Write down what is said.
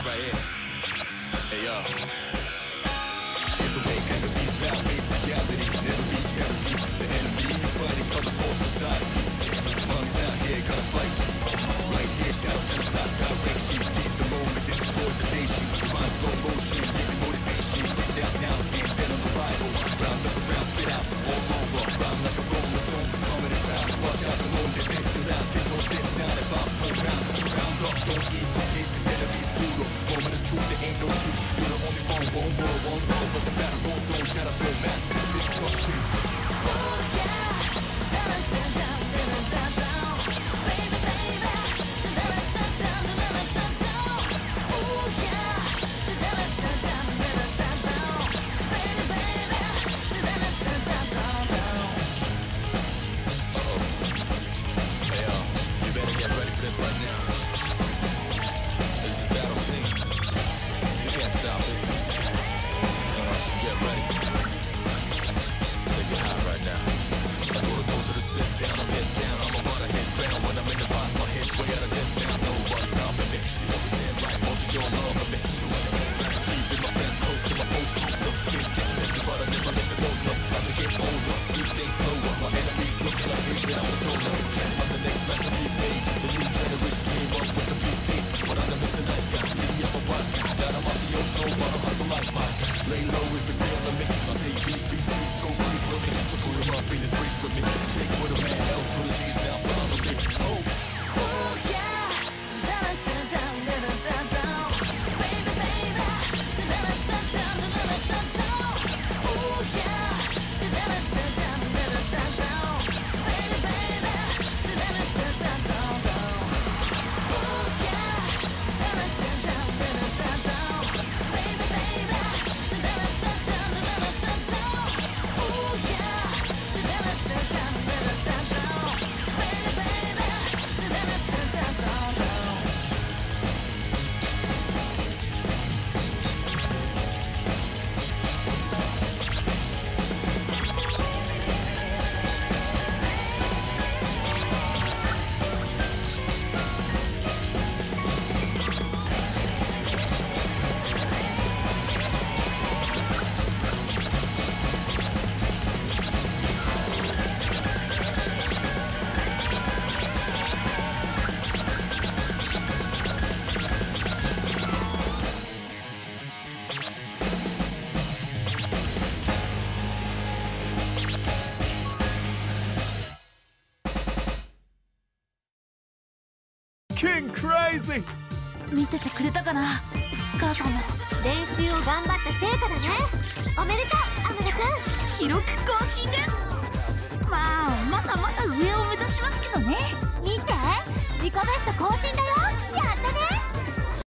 right here. Hey yo. It's the way enemies now face reality. Never be charity. The enemy is fighting colors for society. Monks out here gonna fight. Right here, shout to the top direction. Seize the moment, destroy the nation. Rhyme slow motion, giving motivation. Get down now and then on the Bible. Round up around, spit out all over. Rhyme like a rolling stone, coming around. Watch out the moon, that makes you loud. This on this sound, if I'm full round. Round up, don't ease the case, cause enemies brutal. Moment of truth, there ain't no truth. You're the only one, one world, one road. But the battle goes on, shout out to a massive destruction. Oh yeah. Lay low if you feel me. I'll take these beats, go breathe with me. So pull them up in this breeze with me. Shake with a man, L to the G's now, follow me. Oh, oh yeah. Down, down, down, down, down, down. Baby, baby. Down, down, down, down, down, down. Oh yeah. Down, down, down, down, down, down. Baby, baby. Down, down, down, down, down. Oh yeah. Down, down, down, down, down, down. Baby, baby. King Crazy! 見ててくれたかな、母さんも。練習を頑張った成果だね。おめでとう、アムロ君。記録更新です。まあまだまだ上を目指しますけどね。見て、自己ベスト更新だよ。やったね。